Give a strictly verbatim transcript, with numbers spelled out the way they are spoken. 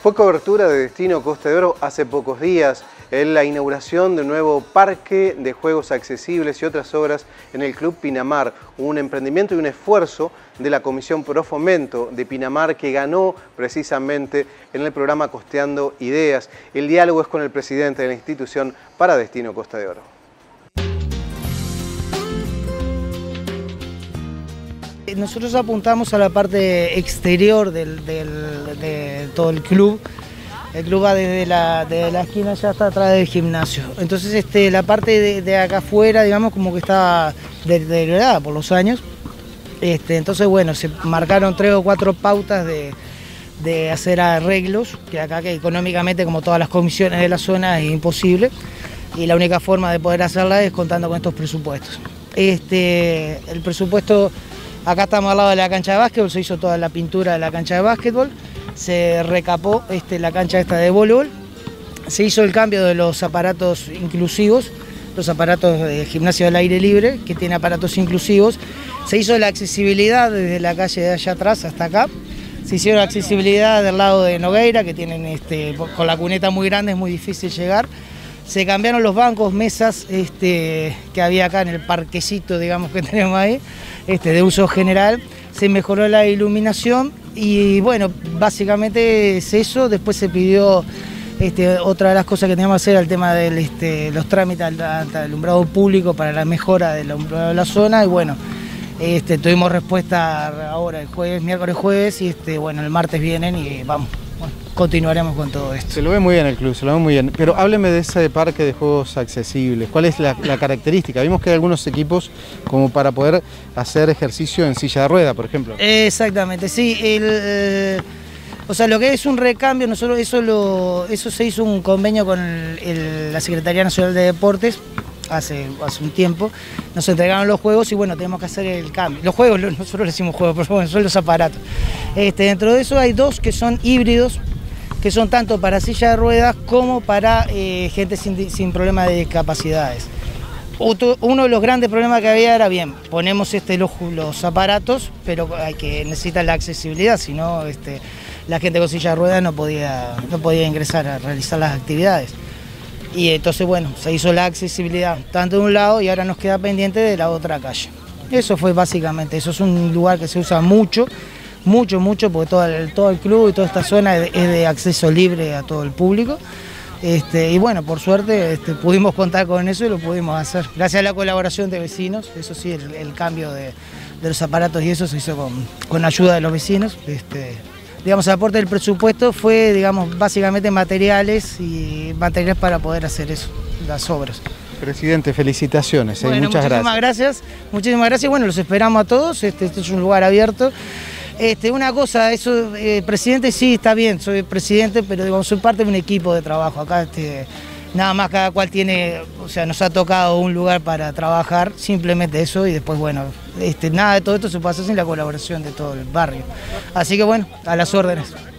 Fue cobertura de Destino Costa de Oro hace pocos días en la inauguración de un nuevo parque de juegos accesibles y otras obras en el Club Pinamar, un emprendimiento y un esfuerzo de la Comisión Pro Fomento de Pinamar que ganó precisamente en el programa Costeando Ideas. El diálogo es con el presidente de la institución para Destino Costa de Oro. Nosotros apuntamos a la parte exterior del, del, de todo el club. El club va desde la, desde la esquina ya hasta atrás del gimnasio. Entonces este, la parte de, de acá afuera, digamos, como que estaba deteriorada por los años. Este, entonces, bueno, se marcaron tres o cuatro pautas de, de hacer arreglos, que acá que económicamente, como todas las comisiones de la zona, es imposible. Y la única forma de poder hacerla es contando con estos presupuestos. Este, el presupuesto... Acá estamos al lado de la cancha de básquetbol, se hizo toda la pintura de la cancha de básquetbol, se recapó este, la cancha esta de voleibol, se hizo el cambio de los aparatos inclusivos, los aparatos de gimnasio del aire libre, que tiene aparatos inclusivos, se hizo la accesibilidad desde la calle de allá atrás hasta acá, se hicieron la accesibilidad del lado de Nogueira, que tienen este, con la cuneta muy grande, es muy difícil llegar. Se cambiaron los bancos, mesas este, que había acá en el parquecito, digamos, que tenemos ahí, este, de uso general. Se mejoró la iluminación y bueno, básicamente es eso. Después se pidió, este, otra de las cosas que teníamos que hacer, el tema de este, los trámites al, al alumbrado público para la mejora del alumbrado de la zona y bueno, este, tuvimos respuesta ahora el jueves, miércoles, jueves y este, bueno, el martes vienen y vamos. Bueno, continuaremos con todo esto. Se lo ve muy bien el club, se lo ve muy bien. Pero hábleme de ese parque de juegos accesibles. ¿Cuál es la, la característica? Vimos que hay algunos equipos como para poder hacer ejercicio en silla de rueda, por ejemplo. Exactamente, sí. El, eh, o sea, lo que es un recambio, nosotros eso, lo, eso se hizo un convenio con el, el, la Secretaría Nacional de Deportes hace, hace un tiempo. Nos entregaron los juegos y bueno, tenemos que hacer el cambio. Los juegos, nosotros le decimos juegos, pero bueno, son los aparatos. Este, dentro de eso hay dos que son híbridos, que son tanto para silla de ruedas como para eh, gente sin, sin problema de discapacidades. Otro, uno de los grandes problemas que había era, bien, ponemos este, los, los aparatos, pero hay que necesitar la accesibilidad, si no este, la gente con silla de ruedas no podía, no podía ingresar a realizar las actividades. Y entonces, bueno, se hizo la accesibilidad tanto de un lado y ahora nos queda pendiente de la otra calle. Eso fue básicamente, eso es un lugar que se usa mucho, mucho, mucho, porque todo el, todo el club y toda esta zona es de, es de acceso libre a todo el público. Este, y bueno, por suerte este, pudimos contar con eso y lo pudimos hacer. Gracias a la colaboración de vecinos, eso sí, el, el cambio de, de los aparatos y eso se hizo con, con ayuda de los vecinos. Este, digamos, el aporte del presupuesto fue, digamos, básicamente materiales y materiales para poder hacer eso, las obras. Presidente, felicitaciones, ¿eh? Bueno, muchas muchísimas gracias. gracias. Muchísimas gracias. Bueno, los esperamos a todos. Este, este es un lugar abierto. Este, una cosa, eso, eh, presidente sí está bien, soy presidente, pero digamos, soy parte de un equipo de trabajo. Acá este, nada más cada cual tiene, o sea, nos ha tocado un lugar para trabajar, simplemente eso, y después, bueno, este, nada de todo esto se puede hacer sin la colaboración de todo el barrio. Así que bueno, a las órdenes.